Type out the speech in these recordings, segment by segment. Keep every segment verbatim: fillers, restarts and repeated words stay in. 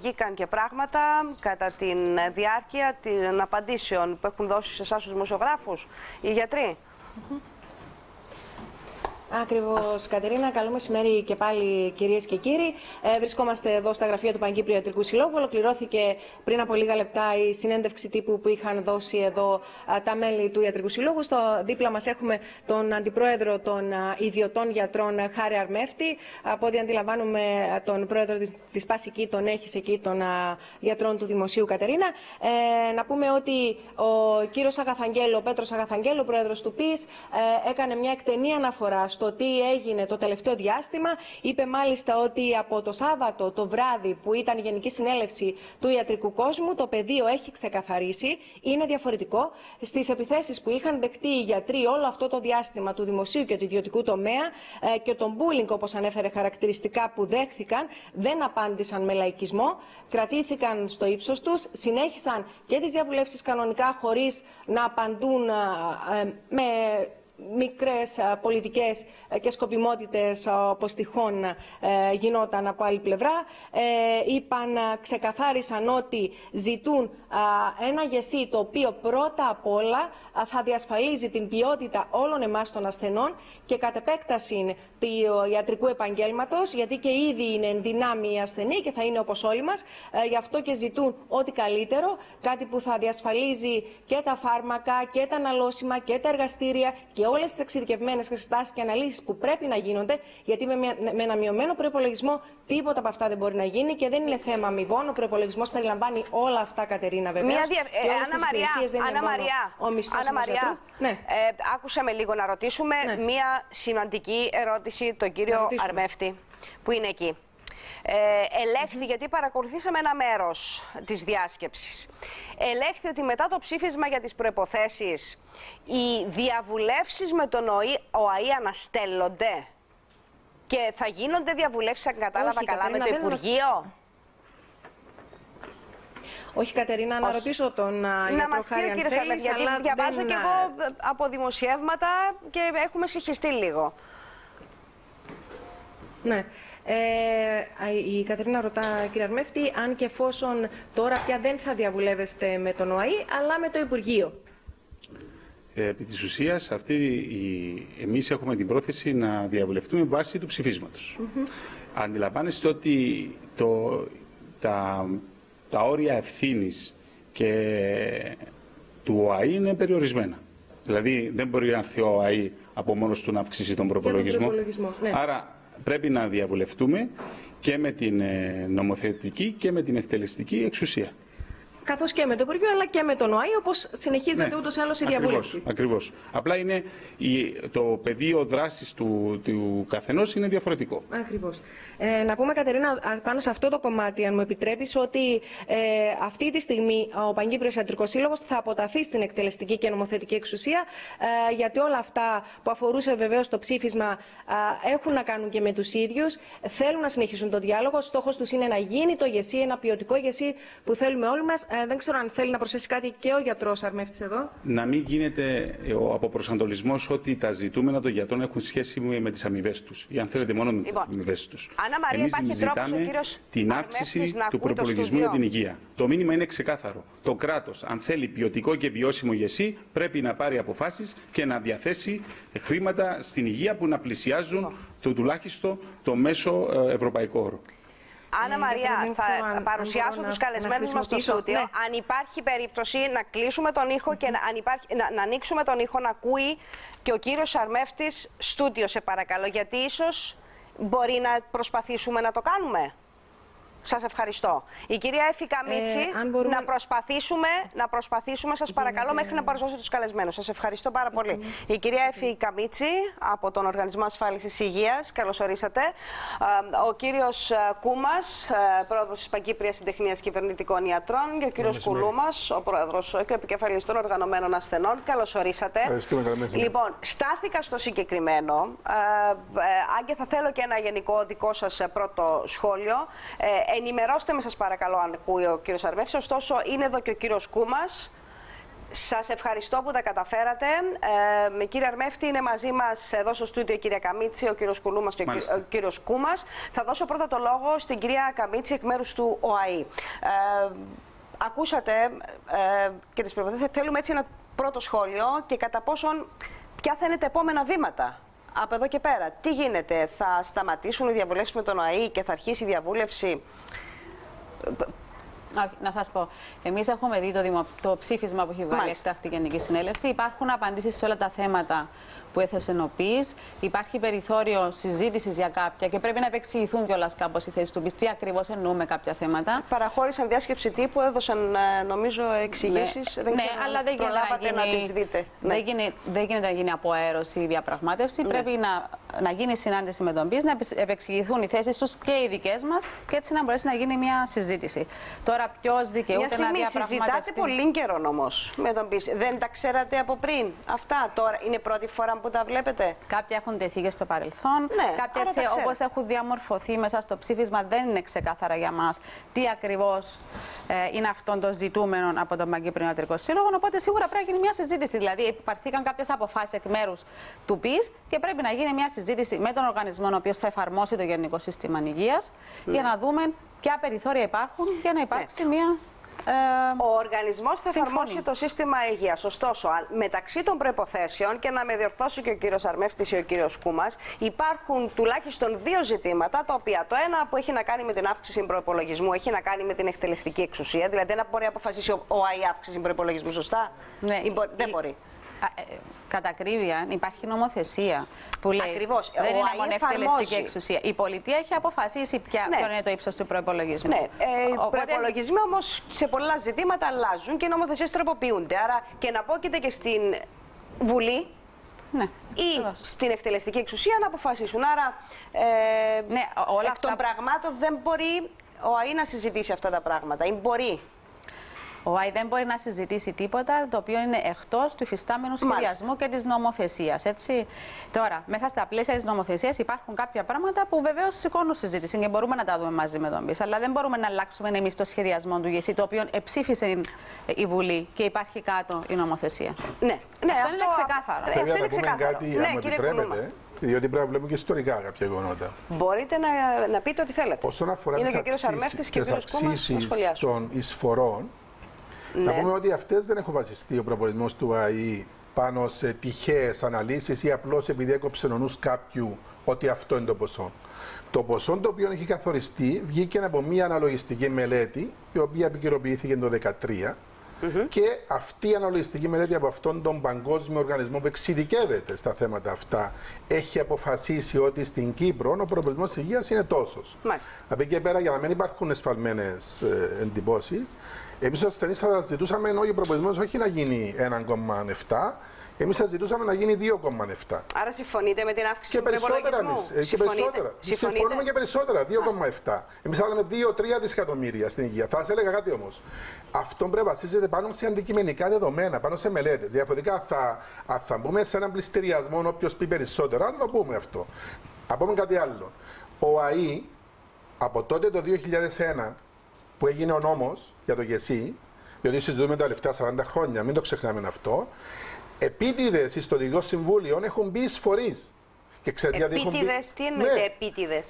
βγήκαν και πράγματα κατά τη διάρκεια των απαντήσεων που έχουν δώσει σε εσάς τους δημοσιογράφους οι γιατροί. Mm-hmm. Ακριβώς, Κατερίνα. Καλό μεσημέρι και πάλι, κυρίες και κύριοι. Ε, βρισκόμαστε εδώ στα γραφεία του Παγκύπριου Ιατρικού Συλλόγου. Ολοκληρώθηκε πριν από λίγα λεπτά η συνέντευξη τύπου που είχαν δώσει εδώ α, τα μέλη του Ιατρικού Συλλόγου. Στο δίπλα μας έχουμε τον Αντιπρόεδρο των α, Ιδιωτών Γιατρών, Χάρη Αρμέφτη. Από ό,τι αντιλαμβάνουμε, τον Πρόεδρο της ΠΑΣΙΚΗ τον έχεις εκεί, των α, Γιατρών του Δημοσίου, Κατερίνα. Ε, να πούμε ότι ο κύριος Αγαθαγγέλου, ο Πέτρος Αγαθαγγέλου, ο Πρόεδρος του ΠΙΣ, ε, έκανε μια εκτενή αναφορά στο τι έγινε το τελευταίο διάστημα. Είπε μάλιστα ότι από το Σάββατο το βράδυ που ήταν η Γενική Συνέλευση του Ιατρικού Κόσμου, το πεδίο έχει ξεκαθαρίσει, είναι διαφορετικό. Στις επιθέσεις που είχαν δεκτεί οι γιατροί όλο αυτό το διάστημα του δημοσίου και του ιδιωτικού τομέα ε, και τον bullying, όπως ανέφερε χαρακτηριστικά, που δέχθηκαν, δεν απάντησαν με λαϊκισμό, κρατήθηκαν στο ύψος τους, συνέχισαν και τις διαβουλεύσεις κανονικά χωρίς να απαντούν ε, ε, με μικρές πολιτικές και σκοπιμότητες, όπως τυχόν ε, γινόταν από άλλη πλευρά. Ε, είπαν, ξεκαθάρισαν ότι ζητούν α, ένα γεσί το οποίο πρώτα απ' όλα α, θα διασφαλίζει την ποιότητα όλων εμάς των ασθενών και κατ' επέκταση του ιατρικού επαγγέλματος, γιατί και ήδη είναι εν δυνάμει οι ασθενοί και θα είναι όπως όλοι μας. Ε, γι' αυτό και ζητούν ό,τι καλύτερο, κάτι που θα διασφαλίζει και τα φάρμακα και τα αναλώσιμα και τα εργαστήρια και όλες τις εξειδικευμένες εξετάσεις και αναλύσεις που πρέπει να γίνονται, γιατί με, μια, με ένα μειωμένο προϋπολογισμό τίποτα από αυτά δεν μπορεί να γίνει και δεν είναι θέμα αμοιβών. Ο προϋπολογισμός περιλαμβάνει όλα αυτά, Κατερίνα, βεβαίως. Μια δια... και όλες τις υπηρεσίες δεν είναι μόνο ο μισθός ενός γιατρού. Ναι. Ε, άκουσα με λίγο να ρωτήσουμε ναι. μια σημαντική ερώτηση τον κύριο Αρμέφτη, που είναι εκεί. Ε, ελέγχθη, mm-hmm. γιατί παρακολουθήσαμε ένα μέρος της διάσκεψης. Ελέγχθη ότι μετά το ψήφισμα για τις προϋποθέσεις, οι διαβουλεύσεις με τον ΟΑΗ αναστέλλονται και θα γίνονται διαβουλεύσεις, αν κατάλαβα Όχι, καλά, Κατερίνα, με το Υπουργείο. Όχι, Κατερίνα, να ρωτήσω τον γιατρό να μας πει ο κύριος Αρμέφτη, γιατί διαβάζω δεν... και εγώ από δημοσιεύματα και έχουμε συγχυστεί λίγο. Ναι. Ε, η Κατερίνα ρωτά, κύριε Αρμέφτη, αν και εφόσον τώρα πια δεν θα διαβουλεύεστε με τον ΟΑΗ, αλλά με το Υπουργείο. Ε, επί της ουσίας, αυτή η... εμείς έχουμε την πρόθεση να διαβουλευτούμε βάσει του ψηφίσματος. Mm-hmm. Αντιλαμβάνεστε ότι το... τα... τα όρια ευθύνης και του ΟΑΗ είναι περιορισμένα. Δηλαδή, δεν μπορεί να έρθει ο ΟΑΗ από μόνος του να αυξήσει τον προπολογισμό. Ναι. Άρα, πρέπει να διαβουλευτούμε και με την νομοθετική και με την εκτελεστική εξουσία. Καθώς και με το Υπουργείο, αλλά και με τον ΟΑΗ, όπως συνεχίζεται ναι, ούτως ή άλλως η διαβούλευση. Ακριβώς. Απλά είναι η, το πεδίο δράσης του, του καθενός είναι διαφορετικό. Ακριβώς. Ε, να πούμε, Κατερίνα, πάνω σε αυτό το κομμάτι, αν μου επιτρέπεις, ότι ε, αυτή τη στιγμή ο Παγκύπριος Ιατρικός Σύλλογος θα αποταθεί στην εκτελεστική και νομοθετική εξουσία, ε, γιατί όλα αυτά που αφορούσε βεβαίως το ψήφισμα ε, έχουν να κάνουν και με τους ίδιους. Θέλουν να συνεχίσουν το διάλογο. Στόχος τους είναι να γίνει το ΓΕΣΥ, ένα ποιοτικό ΓΕΣΥ που θέλουμε όλοι μας. Ε, δεν ξέρω αν θέλει να προσθέσει κάτι και ο γιατρός Αρμέφτης εδώ. Να μην γίνεται ο αποπροσανατολισμός ότι τα ζητούμενα των γιατρών έχουν σχέση με τις αμοιβές τους. Ή αν θέλετε, μόνο με τις λοιπόν, αμοιβές τους. Εμείς ζητάμε την αύξηση του προπολογισμού για την υγεία. Το μήνυμα είναι ξεκάθαρο. Το κράτος, αν θέλει ποιοτικό και βιώσιμο ΓΕΣΥ, πρέπει να πάρει αποφάσεις και να διαθέσει χρήματα στην υγεία που να πλησιάζουν το τουλάχιστον το μέσο ευρωπαϊκό όρο. Άννα Μαριά, θα αν, παρουσιάσω αν τους καλεσμένους μας στο στούντιο. Ναι. Αν υπάρχει περίπτωση να κλείσουμε τον ήχο και να, αν υπάρχει, να, να ανοίξουμε τον ήχο να ακούει και ο κύριος Αρμέφτης στούντιο, σε παρακαλώ, γιατί ίσως μπορεί να προσπαθήσουμε να το κάνουμε. Σας ευχαριστώ. Η κυρία Εφη Καμίτση, ε, μπορούμε... να, προσπαθήσουμε, να προσπαθήσουμε, σας παρακαλώ, μέχρι να παρουσιάσω τους καλεσμένους. Σας ευχαριστώ πάρα πολύ. Mm. Η κυρία Εφη Καμίτση, από τον Οργανισμό Ασφάλισης Υγείας, καλώς ορίσατε. Ο κύριος Κούμας, πρόεδρος της Παγκύπριας Συντεχνίας Κυβερνητικών Ιατρών, και ο κύριος Κουλούμας, ο πρόεδρος και επικεφαλής των Οργανωμένων Ασθενών. Καλώς ορίσατε. Λοιπόν, στάθηκα στο συγκεκριμένο. Ε, ε, Άγκε, θα θέλω και ένα γενικό δικό σας πρώτο σχόλιο. Ε, Ενημερώστε με, σας παρακαλώ, αν ακούει ο κύριος Αρμέφτης. Ωστόσο, είναι εδώ και ο κύριος Κούμας. Σας ευχαριστώ που τα καταφέρατε. Ε, κύριε Αρμέφτη, είναι μαζί μας εδώ στο στούντιο η κυρία Καμίτση, ο κύριος Κουλούμας και ο, ο κύριος Κούμας. Θα δώσω πρώτα το λόγο στην κυρία Καμίτση εκ μέρους του ΟΑΗ. Ε, ακούσατε ε, και τις πληροφορίες. Θέλουμε έτσι ένα πρώτο σχόλιο και κατά πόσον ποια θα είναι τα επόμενα βήματα από εδώ και πέρα. Τι γίνεται, θα σταματήσουν οι διαβουλεύσεις με τον ΟΑΗ και θα αρχίσει η διαβούλευση? Να σας πω, εμείς έχουμε δει το, δημο... το ψήφισμα που έχει βγάλει η Εκτάκτητη Γενική Συνέλευση. Υπάρχουν απαντήσεις σε όλα τα θέματα που έθεσε ο ΠΙΣ. Υπάρχει περιθώριο συζήτησης για κάποια και πρέπει να επεξηγηθούν κιόλας κάπως η θέση του ΠΙΣ. Τι ακριβώς εννοούμε κάποια θέματα. Παραχώρησαν διάσκεψη τύπου, έδωσαν νομίζω εξηγήσεις. Ναι, δεν ναι, αλλά δεν γίνεται να, γίνει... να τις δείτε. Δεν, ναι. γίνει... δεν γίνεται να γίνει αποαέρωση η διαπραγμάτευση. Ναι. Πρέπει να... να γίνει συνάντηση με τον ΠΙΣ, να επεξηγηθούν οι θέσεις τους και οι δικές μας και έτσι να μπορέσει να γίνει μια συζήτηση. Τώρα, ποιος δικαιούται να διαπραγματευτεί? Συζητάτε πολύ καιρό όμως με τον ΠΙΣ. Δεν τα ξέρατε από πριν αυτά? Τώρα είναι πρώτη φορά που τα βλέπετε? Κάποια έχουν τεθεί και στο παρελθόν. Ναι, κάποια έτσι όπως έχουν διαμορφωθεί μέσα στο ψήφισμα δεν είναι ξεκάθαρα για μας τι ακριβώς ε, είναι αυτό το ζητούμενο από τον Παγκύπριο Ιατρικό Σύλλογο. Οπότε σίγουρα πρέπει να γίνει μια συζήτηση. Δηλαδή, υπαρθήκαν κάποιες αποφάσεις εκ μέρους του ΠΙΣ και πρέπει να γίνει μια συζήτηση με τον οργανισμό ο οποίος θα εφαρμόσει το Γενικό Σύστημα Υγείας mm. για να δούμε ποια περιθώρια υπάρχουν για να υπάρξει ναι. μια. Ε, ο οργανισμός θα συμφωνεί. εφαρμόσει το σύστημα υγείας. Ωστόσο, μεταξύ των προϋποθέσεων, και να με διορθώσει και ο κύριος Αρμέφτης ή ο κύριος Κούμας, υπάρχουν τουλάχιστον δύο ζητήματα, τα οποία το ένα που έχει να κάνει με την αύξηση προϋπολογισμού, έχει να κάνει με την εκτελεστική εξουσία. Δηλαδή, δεν μπορεί να αποφασίσει ο ΟΑΗ αύξηση προϋπολογισμού, σωστά? Ναι, ή, δεν μπορεί. Κατά ακρίβεια, υπάρχει νομοθεσία που λέει Ακριβώς. δεν ο είναι μόνο εκτελεστική εξουσία. Η πολιτεία έχει αποφασίσει ποια, ναι. ποιο είναι το ύψος του προϋπολογισμού. Ναι. Ε, οι Οπότε... προϋπολογισμοί όμως σε πολλά ζητήματα αλλάζουν και οι νομοθεσίες τροποποιούνται. Άρα και να πόκειται και στην Βουλή ναι. ή Βεβαίως. στην εκτελεστική εξουσία να αποφασίσουν. Άρα ε, ναι, όλα εκ αυτά... των πραγμάτων δεν μπορεί ο ΟΑΗ να συζητήσει αυτά τα πράγματα. Ή μπορεί. Ο ΟΑΗ δεν μπορεί να συζητήσει τίποτα το οποίο είναι εκτός του υφιστάμενου σχεδιασμού και της νομοθεσίας. Έτσι. Τώρα, μέσα στα πλαίσια της νομοθεσίας υπάρχουν κάποια πράγματα που βεβαίως σηκώνουν συζήτηση και μπορούμε να τα δούμε μαζί με τον ΠΙΣ. Αλλά δεν μπορούμε να αλλάξουμε εμείς το σχεδιασμό του ΓΕΣΥ, το οποίο ψήφισε η Βουλή και υπάρχει κάτω η νομοθεσία. Ναι, ναι αυτό, αυτό είναι ξεκάθαρο. Πρέπει να πούμε κάτι, ναι, αν μου επιτρέπετε, διότι πρέπει να βλέπουμε και ιστορικά κάποια γεγονότα. Μπορείτε να, να πείτε ό,τι θέλετε. Όσον αφορά τις αυξήσεις των εισφορών. Ναι. Να πούμε ότι αυτές δεν έχουν βασιστεί ο προπολογισμός του ΟΑΗ πάνω σε τυχαίες αναλύσεις ή απλώς επειδή έκοψε ο νους κάποιου ότι αυτό είναι το ποσό. Το ποσό το οποίο έχει καθοριστεί βγήκε από μια αναλογιστική μελέτη, η οποία επικαιροποιήθηκε το δύο χιλιάδες δεκατρία. Mm-hmm. Και αυτή η αναλογιστική μελέτη από αυτόν τον παγκόσμιο οργανισμό που εξειδικεύεται στα θέματα αυτά έχει αποφασίσει ότι στην Κύπρο ο προπολογισμός της υγείας είναι τόσος. Από εκεί και πέρα, για να μην υπάρχουν εσφαλμένες ε, εντυπώσεις, εμείς ως ασθενείς θα ζητούσαμε όχι ο προπολογισμός όχι να γίνει ένα κόμμα επτά, εμείς θα ζητούσαμε να γίνει δύο κόμμα επτά. Άρα συμφωνείτε με την αύξηση και του περισσότερα εμείς, και περισσότερα. Συμφωνούμε και περισσότερα, δύο κόμμα επτά. Εμείς θα λέμε δύο τρία δισεκατομμύρια στην υγεία. Θα σας έλεγα κάτι όμως. Αυτό πρέπει να βασίζεται πάνω σε αντικειμενικά δεδομένα, πάνω σε μελέτες. Διαφορετικά θα, θα μπούμε σε έναν πληστηριασμό, όποιος πει περισσότερα, να το πούμε αυτό. Να πούμε κάτι άλλο. Ο ΟΑΗ από τότε το δύο χιλιάδες ένα που έγινε ο νόμος για το ΓΕΣΥ, διότι συζητούμε τα τελευταία σαράντα χρόνια, μην το ξεχνάμε αυτό. Επίτηδες στο Ιστορικό Συμβούλιο έχουν μπει εισφορείς. Επίτηδες, τι εννοείται ναι. επίτηδες?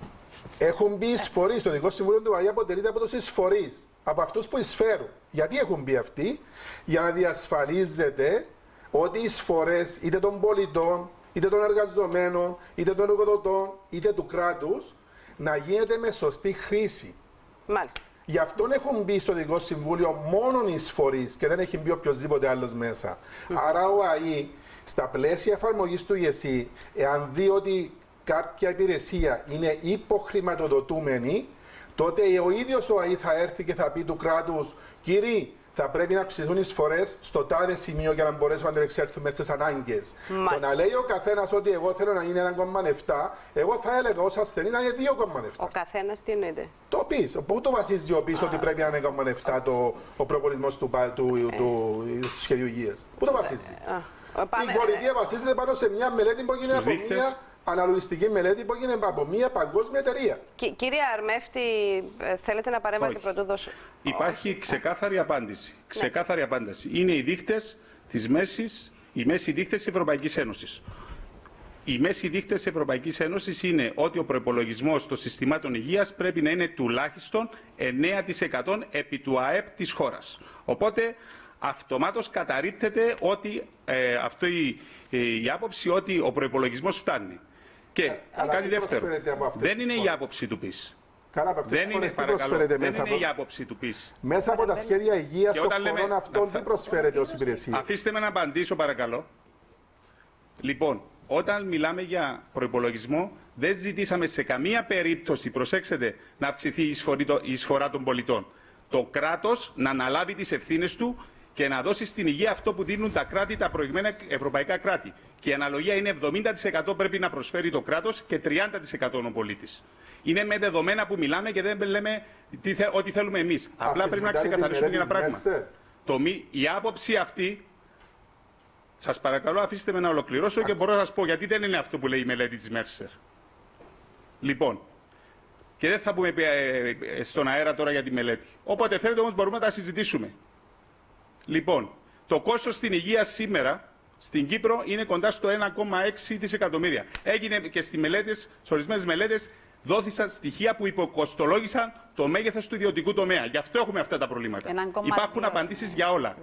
Έχουν μπει εισφορείς. Το Ιστορικό Συμβούλιο του ΟΑΗ αποτελείται από τους εισφορείς, από αυτούς που εισφέρουν. Γιατί έχουν μπει αυτοί? Για να διασφαλίζεται ότι οι εισφορές είτε των πολιτών, είτε των εργαζομένων, είτε των εργοδοτών, είτε του κράτους, να γίνεται με σωστή χρήση. Μάλιστα. Γι' αυτό έχουν μπει στο Δικό Συμβούλιο μόνο οι εισφορείς και δεν έχει μπει οποιοδήποτε άλλος μέσα. Mm. Άρα ο ΟΑΗ στα πλαίσια εφαρμογής του ΓΕΣΥ, εάν δει ότι κάποια υπηρεσία είναι υποχρηματοδοτούμενη, τότε ο ίδιος ο ΟΑΗ θα έρθει και θα πει του κράτους, κύριοι, θα πρέπει να αυξηθούν οι εισφορές στο τάδε σημείο για να μπορέσουμε να αντεπεξέλθουμε στις ανάγκες. Το να λέει ο καθένας ότι εγώ θέλω να είναι ένα κόμμα επτά, εγώ θα έλεγα ως ασθενή να είναι δύο κόμμα επτά. Ο καθένας τι εννοείται? Το ΠΙΣ. Πού το βασίζει ο ΠΙΣ ότι πρέπει να είναι ένα κόμμα επτά το, ο προπολογισμός του, του, του, του, του σχεδίου υγείας? Πού το βασίζει? Η πολιτεία βασίζεται πάνω σε μια μελέτη που έγινε από μια αναλογιστική μελέτη που έγινε από μια παγκόσμια εταιρεία. Κι, κύριε Αρμέφτη, θέλετε να παρέμβατε πρωτού δώσω? Υπάρχει ξεκάθαρη απάντηση. Ξεκάθαρη ναι. απάντηση. Είναι οι δείκτες της μέσης, οι μέσοι δείκτες της Ευρωπαϊκής Ένωσης. Οι μέσοι δείκτες της Ευρωπαϊκής Ένωσης είναι ότι ο προϋπολογισμός των συστημάτων υγείας πρέπει να είναι τουλάχιστον εννέα τοις εκατό επί του ΑΕΠ της χώρας. Οπότε αυτομάτως καταρρίπτεται ότι ε, αυτή η, η, η άποψη ότι ο προϋπολογισμός φτάνει. Και ε, κάτι δεύτερο, δεν είναι η άποψη του ΠΙΣ. Καλά, δεν είναι, παρακαλώ, δεν είναι από... η άποψη του ΠΙΣ. Μέσα από τα σχέδια υγείας των χωρών αυτών, τι προσφέρεται ως υπηρεσία? Αφήστε με να απαντήσω, παρακαλώ. Λοιπόν, όταν μιλάμε για προϋπολογισμό, δεν ζητήσαμε σε καμία περίπτωση, προσέξτε, να αυξηθεί η εισφορά των πολιτών. Το κράτος να αναλάβει τις ευθύνες του και να δώσει στην υγεία αυτό που δίνουν τα κράτη, τα προηγμένα ευρωπαϊκά κράτη. Και η αναλογία είναι εβδομήντα τοις εκατό πρέπει να προσφέρει το κράτος και τριάντα τοις εκατό ο πολίτης. Είναι με δεδομένα που μιλάμε και δεν λέμε τι θε, ό,τι θέλουμε εμείς. Απλά πρέπει να ξεκαθαρίσουμε ένα πράγμα. Το, η άποψη αυτή, σας παρακαλώ αφήστε με να ολοκληρώσω και μπορώ να σας πω γιατί δεν είναι αυτό που λέει η μελέτη της Μέρσερ. Λοιπόν, και δεν θα πούμε στον αέρα τώρα για τη μελέτη. Όποτε θέλετε όμως μπορούμε να τα συζητήσουμε. Λοιπόν, το κόστος στην υγεία σήμερα στην Κύπρο είναι κοντά στο ένα κόμμα έξι δισεκατομμύρια. Έγινε και στις μελέτες, σε ορισμένες μελέτες δόθησαν στοιχεία που υποκοστολόγησαν το μέγεθος του ιδιωτικού τομέα. Γι' αυτό έχουμε αυτά τα προβλήματα. Υπάρχουν απαντήσεις για όλα.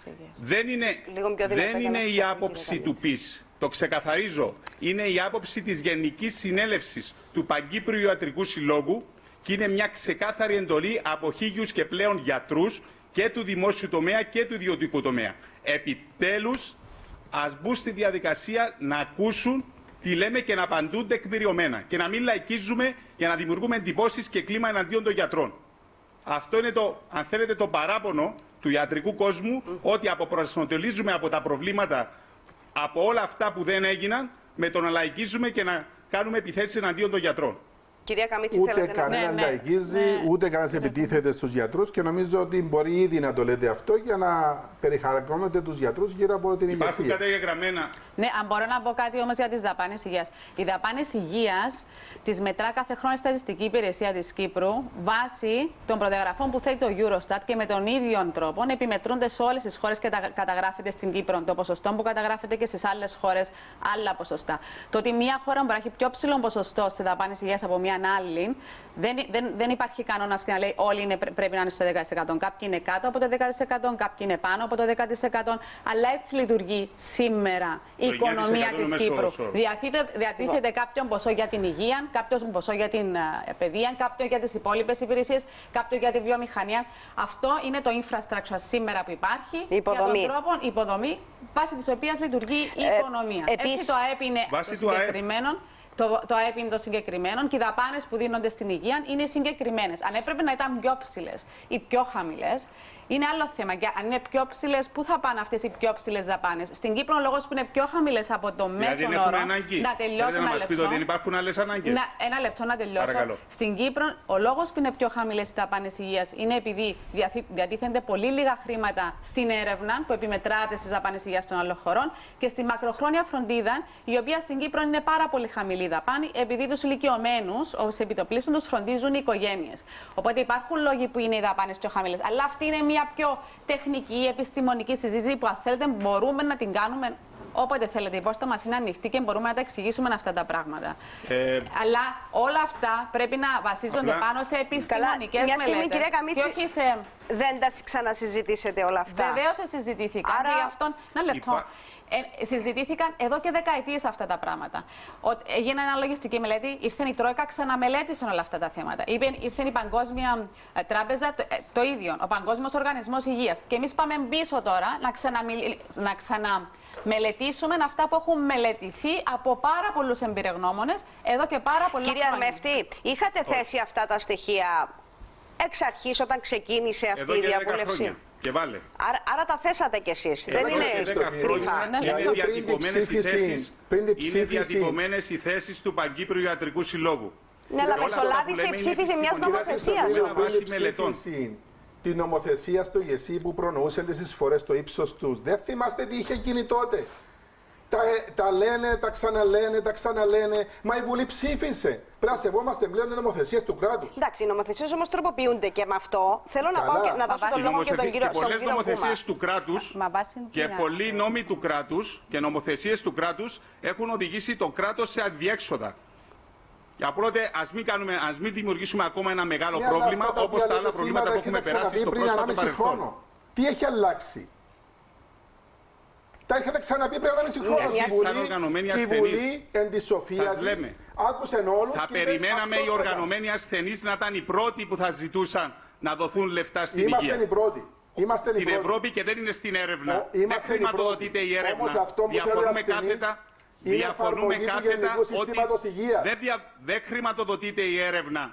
Δεν είναι, δεν είναι η άποψη του ΠΙΣ. Το ξεκαθαρίζω. Είναι η άποψη της Γενικής Συνέλευσης του Παγκύπριου Ιατρικού Συλλόγου και είναι μια ξεκάθαρη εντολή από χίλιους και πλέον γιατρούς και του δημόσιου τομέα και του ιδιωτικού τομέα. Επιτέλους, ας μπουν στη διαδικασία να ακούσουν τι λέμε και να απαντούν τεκμηριωμένα και να μην λαϊκίζουμε για να δημιουργούμε εντυπώσεις και κλίμα εναντίον των γιατρών. Αυτό είναι το, αν θέλετε, το παράπονο του ιατρικού κόσμου, mm. ότι αποπροσανατολίζουμε από τα προβλήματα, από όλα αυτά που δεν έγιναν, με το να λαϊκίζουμε και να κάνουμε επιθέσεις εναντίον των γιατρών. Κυρία Καμίτση, ούτε θέλετε κανένα να... λαϊκίζει, ναι, ναι. ούτε κανένας επιτίθεται στους γιατρούς και νομίζω ότι μπορεί ήδη να το λέτε αυτό για να περιχαρακώνετε τους γιατρούς γύρω από την ηγεσία. Υπάρχουν καταγεγραμμένα. Ναι, αν μπορώ να πω κάτι όμως για τις δαπάνες υγείας. Οι δαπάνες υγείας τις μετρά κάθε χρόνο η Στατιστική Υπηρεσία της Κύπρου βάσει των προδιαγραφών που θέτει το Eurostat και με τον ίδιο τρόπο επιμετρούνται σε όλες τις χώρες και καταγράφεται στην Κύπρο το ποσοστό που καταγράφεται και στις άλλες χώρες άλλα ποσοστά. Το ότι μια χώρα μπορεί να έχει πιο ψηλό ποσοστό σε δαπάνες υγείας από μια άλλη, δεν, δεν, δεν υπάρχει κανόνας και να λέει όλοι είναι, πρέπει να είναι στο δέκα τοις εκατό. Κάποιοι είναι κάτω από το δέκα τοις εκατό, κάποιοι είναι πάνω από το δέκα τοις εκατό. Αλλά έτσι λειτουργεί σήμερα η οικονομία της Κύπρου. Διατίθεται, διατίθεται κάποιον ποσό για την υγεία, κάποιο ποσό για την uh, παιδεία, κάποιο για τις υπόλοιπες υπηρεσίες, κάποιο για τη βιομηχανία. Αυτό είναι το infrastructure σήμερα που υπάρχει. Η υποδομή. Για τον τρόπο, υποδομή, βάσει της οποίας λειτουργεί η ε, οικονομία. Επίσης, έτσι το ΑΕΠ είναι το συγκεκριμένο. Το, το ΑΕΠ είναι το συγκεκριμένο και οι δαπάνες που δίνονται στην υγεία είναι συγκεκριμένες. Αν έπρεπε να ήταν πιο ψηλές ή πιο χαμηλές, είναι άλλο θέμα. Και αν είναι πιο ψηλές, πού θα πάνε αυτές οι πιο ψηλές δαπάνες? Στην Κύπρο, ο λόγος που είναι πιο χαμηλές από το μέσο όρο. Να τελειώσω ένα λεπτό. Δεν υπάρχουν άλλες ανάγκες. Να, ένα λεπτό να τελειώσω. Παρακαλώ. Στην Κύπρο, ο λόγος που είναι πιο χαμηλές οι δαπάνες υγείας είναι επειδή διατίθενται πολύ λίγα χρήματα στην έρευνα που επιμετράται στις δαπάνες υγείας των άλλων χωρών και στη μακροχρόνια φροντίδα, η οποία στην Κύπρο είναι πάρα πολύ χαμηλή δαπάνη, επειδή τους ηλικιωμένους, ως επιτοπλίστων, τους φροντίζουν οι οικογένειες. Οπότε υπάρχουν λόγοι που είναι οι δαπάνες πιο χαμηλές. Αλλά αυτή είναι μια πιο τεχνική, επιστημονική συζήτηση που αν θέλετε μπορούμε να την κάνουμε όποτε θέλετε. Η πόρτα μας είναι ανοιχτή και μπορούμε να τα εξηγήσουμε αυτά τα πράγματα. Ε... Αλλά όλα αυτά πρέπει να βασίζονται απλά πάνω σε επιστημονικές μελέτες. Κυρία Καμίτση, και όχι σε... δεν τα ξανασυζητήσετε όλα αυτά? Βεβαίως συζητήθηκαν. Άρα... και αυτόν... Ένα λεπτό. Υπά... Ε, συζητήθηκαν εδώ και δεκαετίες αυτά τα πράγματα. Ο, έγινε αναλογιστική μελέτη, ήρθε η Τρόικα, ξαναμελέτησε όλα αυτά τα θέματα. Είπε, ήρθε η Παγκόσμια ε, Τράπεζα, το, ε, το ίδιο, ο Παγκόσμιος Οργανισμός Υγείας. Και εμείς πάμε πίσω τώρα να, ξαναμιλ, να ξαναμελετήσουμε αυτά που έχουν μελετηθεί από πάρα πολλούς εμπειρογνώμονες εδώ και πάρα πολλά χρόνια. Κύριε Αρμέφτη, είχατε θέσει αυτά τα στοιχεία εξ αρχής όταν ξεκίνησε αυτή εδώ η διαβούλευση? Και βάλε. Άρα, άρα τα θέσατε κι εσείς. Δεν είναι κρυφά. Είναι διατυπωμένες οι θέσεις, είναι διατυπωμένες οι θέσεις του Παγκύπριου Ιατρικού Συλλόγου. Ναι, αλλά μεσολάβησε η ψήφιση μιας νομοθεσίας. Την νομοθεσία στο ΓΕΣΥ που προνοούσε τις εισφορές στο ύψος τους. Δεν θυμάστε τι είχε γίνει τότε? Τα, τα λένε, τα ξαναλένε, τα ξαναλένε. Μα η Βουλή ψήφισε. Πρέπει να σεβόμαστε πλέον τις νομοθεσίες του κράτους. Εντάξει, οι νομοθεσίες όμως τροποποιούνται και με αυτό. Θέλω να, πάω και, να δώσω τον λόγο και τον κύριο Κούμα. Πολλές νομοθεσίες του κράτους και πολλοί νόμοι του κράτους και νομοθεσίες του κράτους έχουν οδηγήσει το κράτος σε αδιέξοδα. Και απλότε ας μην, κάνουμε, ας μην δημιουργήσουμε ακόμα ένα μεγάλο Μια πρόβλημα όπως τα άλλα προβλήματα που έχουμε περάσει στο πρόσφατο παρελθόν. Τι έχει αλλάξει? Τα είχατε ξαναπεί πριν ένα μισή χρόνο. Εσείς η Βουλή εν τη σοφία της άκουσαν όλους. Θα περιμέναμε οι οργανωμένοι ασθενείς να ήταν οι πρώτοι που θα ζητούσαν να δοθούν λεφτά στην Είμαστε υγεία. Οι πρώτοι. Είμαστε στην οι πρώτοι. Ευρώπη και δεν είναι στην έρευνα. Ο, δεν χρηματοδοτείται η έρευνα. Διαφωνούμε κάθετα. Διαφωνούμε κάθετα ότι δεν, δια, δεν χρηματοδοτείται η έρευνα.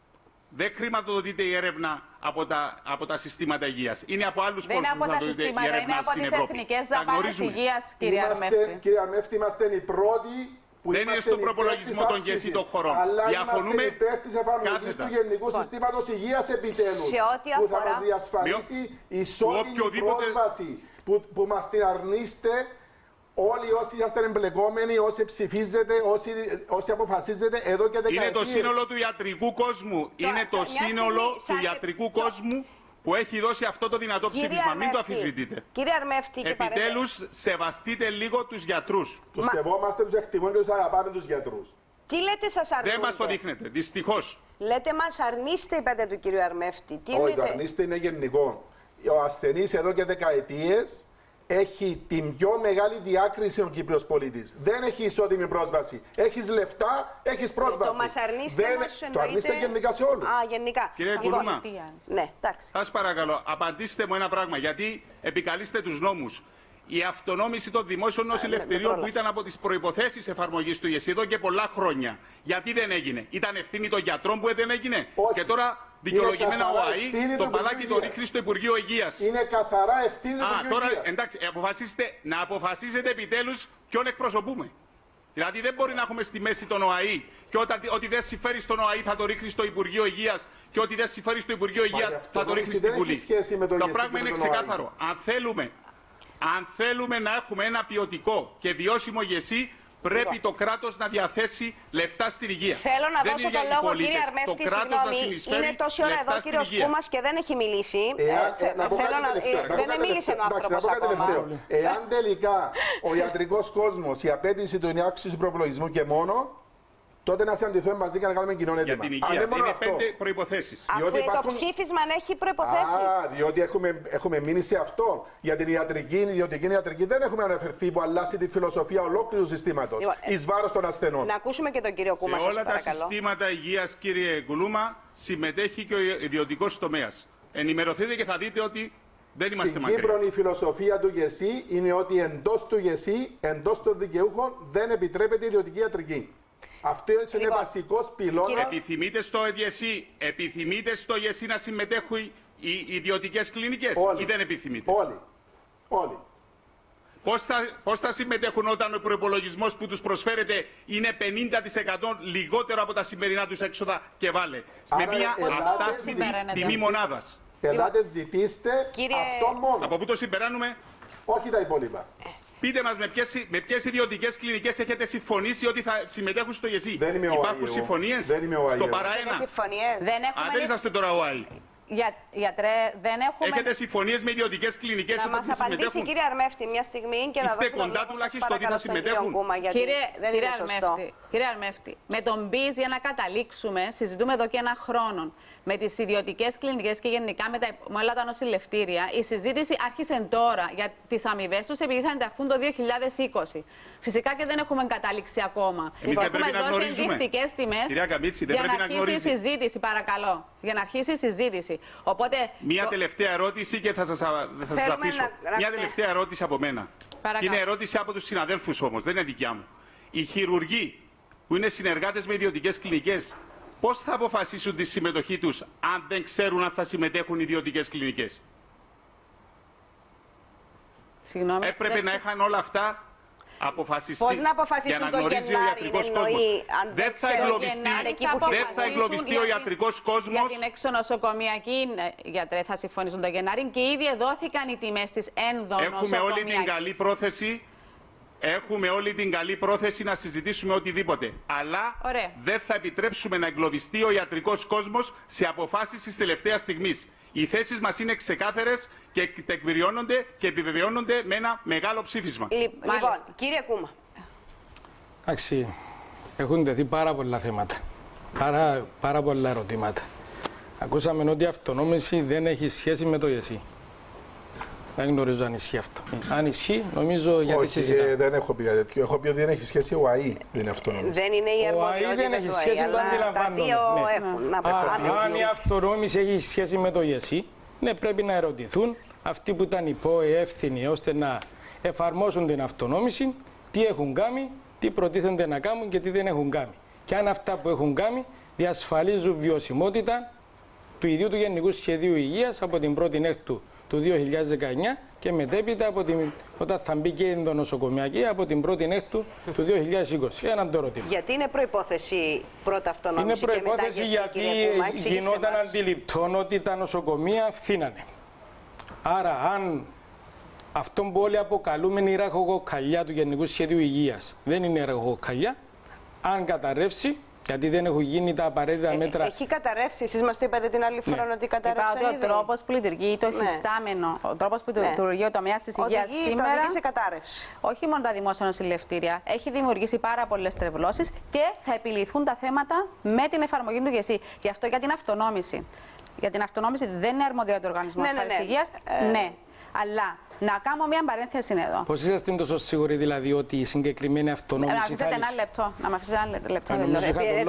Δεν χρηματοδοτείται η έρευνα από τα, από τα συστήματα υγείας. Είναι από άλλους κόσμους που χρηματοδοτείται η έρευνα είναι από στην τις Ευρώπη. εθνικές δαπάνες υγείας, κύριε Αρμέφτη. Κύριε Αρμέφτη, είμαστε οι πρώτοι που δεν είναι στον προπολογισμό των ΓΕΣΥ των χωρών. Αλλά Διαφωνούμε είμαστε υπέρ της εφαρμογής του Γενικού Συστήματος Υγείας επιτέλους. Που θα μας διασφαλίσει ισότιμη πρόσβαση που, που μας την αρνείστε. Όλοι όσοι είσαστε εμπλεκόμενοι, όσοι ψηφίζετε, όσοι, όσοι αποφασίζετε εδώ και δεκαετίες. Είναι το σύνολο του ιατρικού κόσμου. Το, είναι το σύνολο του ιατρικού το... κόσμου που έχει δώσει αυτό το δυνατό κύριε ψήφισμα. Αρμέφτη, μην το αμφισβητείτε. Κύριε Αρμέφτη, επιτέλους, και σεβαστείτε λίγο τους γιατρούς. Τους Μα... σεβόμαστε, τους εκτιμούμε και τους αγαπάμε τους γιατρούς. Τι λέτε σας αρνούνται? Δεν μας το δείχνετε, δυστυχώς. Λέτε μας αρνείστε, είπατε του κύριου Αρμέφτη. Τι Όχι, το αρνείστε είναι γενικό. Ο ασθενής εδώ και δεκαετίες έχει την πιο μεγάλη διάκριση ο Κύπριος πολίτης. Δεν έχει ισότιμη πρόσβαση. Έχεις λεφτά, έχεις πρόσβαση. Το μας αρνείστε Δεν... όμως εννοείται... Το αρνείστε γενικά σε όλους. Α, γενικά. Κύριε Κουλούμα, ναι, σας παρακαλώ, απαντήστε μου ένα πράγμα. Γιατί επικαλείστε τους νόμους. Η αυτονόμηση των δημόσιων νοσηλευτηρίων που ήταν από τις προϋποθέσεις εφαρμογής του ΓΕΣΥ εδώ και πολλά χρόνια. Γιατί δεν έγινε? Ήταν ευθύνη των γιατρών που δεν έγινε? Όχι. Και τώρα δικαιολογημένα ο ΑΗ το παλάκι το ρίχνει στο Υπουργείο Υγείας. Είναι καθαρά ευθύνη του Υπουργείου τώρα, Υγείας. Εντάξει, αποφασίστε, να αποφασίζετε επιτέλους ποιον εκπροσωπούμε. Δηλαδή δεν μπορεί να έχουμε στη μέση τον ΟΑΗ και όταν, ό,τι δεν συμφέρει στον ΟΑΗ θα το ρίχνει στο Υπουργείο Υγείας και ό,τι δεν συμφέρει στο Υπουργείο Υγείας θα το ρίχνει στην Βουλή. Το, το πράγμα είναι ξεκάθαρο. Αν θέλουμε, αν θέλουμε να έχουμε ένα ποιοτικό και βιώσιμο ΓΕΣΥ, πρέπει το κράτος να διαθέσει λεφτά στην υγεία. Θέλω να δεν δώσω τον λόγο, κύριε Αρμέφτη, συγγνώμη. Είναι τόση ώρα εδώ ο κύριος Κούμας και δεν έχει μιλήσει. Δεν μίλησε ο άνθρωπος ακόμα. Εάν τελικά ο ιατρικός κόσμος, η απέτηση του είναι αύξηση του προπολογισμού και μόνο, τότε να συναντηθούμε μαζί και να κάνουμε κοινό έτοιμα. Για την υγεία. Είναι, είναι πέντε προϋποθέσεις. Αφού υπάρχουν... το ψήφισμα έχει προϋποθέσεις. Α, διότι έχουμε, έχουμε μείνει σε αυτό. Για την ιατρική, η ιδιωτική ιατρική δεν έχουμε αναφερθεί που αλλάζει τη φιλοσοφία ολόκληρου συστήματος. Λοιπόν, εις βάρος των ασθενών. Να ακούσουμε και τον κύριο Κούμα. Σε όλα τα συστήματα υγείας, κύριε Κουλούμα, συμμετέχει και ο ιδιωτικός τομέας. Ενημερωθείτε και θα δείτε ότι δεν είμαστε μακριά. Στην Κύπρο η φιλοσοφία του ΓΕΣΥ είναι ότι εντός του ΓΕΣΥ, εντός των δικαιούχων, δεν επιτρέπεται η ιδιωτική ιατρική. Αυτό είναι λοιπόν, βασικός πυλώνας. Επιθυμείτε στο ΓΕΣΥ, επιθυμείτε στο ΓΕΣΥ να συμμετέχουν οι ιδιωτικές κλινικές όλοι, ή δεν επιθυμείτε? Όλοι. Όλοι. Πώς θα, πώς θα συμμετέχουν όταν ο προϋπολογισμός που τους προσφέρεται είναι πενήντα τοις εκατό λιγότερο από τα σημερινά τους έξοδα και βάλε. Άρα, με μια αστάθμη τιμή μονάδας. Ελάτε, ζητήστε Κύριε... αυτό μόνο. Από πού το συμπεράνουμε? Όχι τα υπόλοιπα. Πείτε μας με ποιες, με ποιες ιδιωτικές κλινικές έχετε συμφωνήσει ότι θα συμμετέχουν στο ΓΕΣΥ. Δεν είμαι ο Υπάρχουν ΑΕΟ. συμφωνίες δεν είμαι ο στο παραένα? Δεν έχουμε... Α, δεν είσαστε τώρα ο ΑΕ. Για, γιατρέ, δεν έχουμε... Έχετε συμφωνίες με ιδιωτικές κλινικές να ότι μας απαντήσει συμμετέχουν? Κύριε Αρμέφτη μια στιγμή και Είστε να δώσω κοντά τουλάχιστον ότι θα συμμετέχουν? Κούμα, κύριε, κύριε, Αρμέφτη, κύριε Αρμέφτη, με τον μπιζ για να καταλήξουμε, συζητούμε εδώ και ένα χρόνο. Με τις ιδιωτικές κλινικές και γενικά με, τα, με όλα τα νοσηλευτήρια, η συζήτηση άρχισε τώρα για τις αμοιβές τους επειδή θα ενταχθούν το δύο χιλιάδες είκοσι. Φυσικά και δεν έχουμε καταλήξει ακόμα. Εμείς δεν πρέπει να γνωρίζουμε. Ενδεικτικές τιμές Κυρία Καμίτση, δεν για πρέπει να να γνωρίζει. αρχίσει η συζήτηση, παρακαλώ. Για να αρχίσει η συζήτηση. Οπότε, Μία το... τελευταία ερώτηση και θα σας, θα σας αφήσω. Να... Μία τελευταία ερώτηση από μένα. Παρακαλώ. Είναι ερώτηση από τους συναδέλφους όμως, δεν είναι δικιά μου. Οι χειρουργοί που είναι συνεργάτες με ιδιωτικές κλινικές, πώς θα αποφασίσουν τη συμμετοχή τους αν δεν ξέρουν αν θα συμμετέχουν οι ιδιωτικές κλινικές? Συγγνώμη, Έπρεπε δεν... να είχαν όλα αυτά αποφασιστεί. Πώς να αποφασίσουν για να το γνωρίζει Γενάρη, ο ιατρικός κόσμος. Δεν θα εγκλωβιστεί, δεν θα εγκλωβιστεί ο ιατρικός κόσμος. Για την εξονοσοκομιακή, γιατρέ, θα συμφωνήσουν το Γενάρη και ήδη δόθηκαν οι τιμές της ενδονοσοκομιακής. Έχουμε όλη την καλή πρόθεση Έχουμε όλη την καλή πρόθεση να συζητήσουμε οτιδήποτε. Αλλά Ωραία. δεν θα επιτρέψουμε να εγκλωβιστεί ο ιατρικός κόσμος σε αποφάσεις της τελευταίας στιγμής. Οι θέσεις μας είναι ξεκάθαρες και τεκμηριώνονται και επιβεβαιώνονται με ένα μεγάλο ψήφισμα. Λοιπόν, κύριε Κούμα. Εντάξει, έχουν τεθεί πάρα πολλά θέματα, πάρα, πάρα πολλά ερωτήματα. Ακούσαμε ότι η αυτονόμηση δεν έχει σχέση με το ΙΕΣΥ. Δεν γνωρίζω αν ισχύει αυτό. Αν ισχύει, νομίζω γιατί συζητάμε. Όχι, δεν έχω πει κάτι τέτοιο. Έχω πει ότι δεν έχει σχέση ο ΑΗ, δεν είναι αυτονόμηση. Δεν είναι η αρμοδιότητα. Ο ΑΗ δεν έχει σχέση με το αντιλαμβάνομαι. Αν η αυτονόμηση έχει σχέση με το ΙΕΣΥ, ναι, πρέπει να ερωτηθούν αυτοί που ήταν υπεύθυνοι ώστε να εφαρμόσουν την αυτονόμηση, τι έχουν κάνει, τι προτίθενται να κάνουν και τι δεν έχουν κάνει. Και αν αυτά που έχουν κάνει διασφαλίζουν βιωσιμότητα του ιδίου του Γενικού Σχεδίου Υγείας από την πρώτη Έκτου του δύο χιλιάδες δεκαεννιά και μετέπειτα από την, όταν θα μπει και η ενδονοσοκομιακή από την πρώτη Έκτου του δύο χιλιάδες είκοσι. Έναν το ερώτημα. Γιατί είναι προϋπόθεση πρώτα αυτονόμηση? Είναι προϋπόθεση γιατί Κούμα, γινόταν μας. αντιληπτό ότι τα νοσοκομεία φθήνανε. Άρα, αν αυτό που όλοι αποκαλούμε η ραχοκοκαλιά του Γενικού Σχεδίου Υγείας δεν είναι ραχοκοκαλιά, αν καταρρεύσει, γιατί δεν έχουν γίνει τα απαραίτητα ε, μέτρα. Έχει καταρρεύσει, εσείς μας το είπατε την άλλη φορά ναι. ότι καταρρεύσει. Είπα ότι ο τρόπος που λειτουργεί, το εφιστάμενο, ναι. ο τρόπος που ναι. λειτουργεί ο τομέας της υγείας σήμερα. Οδηγεί σε κατάρρευση. Όχι μόνο τα δημόσια νοσηλευτήρια, έχει δημιουργήσει πάρα πολλές τρευλώσεις και θα επιληθούν τα θέματα με την εφαρμογή του ΓΕΣΥ. Γι' αυτό για την αυτονόμηση. Για την αυτονόμηση δεν είναι αρμοδιότητα του Οργανισμού ναι, ναι, ναι. Υγείας. Ε... Ναι. Αλλά να κάνω μια παρένθεση εδώ. Πώς είσαστε τόσο σίγουροι δηλαδή ότι η συγκεκριμένη αυτονόμηση θα λύσει? Να λεπτό. Να με αφήσετε ένα λεπτό. Νομίζω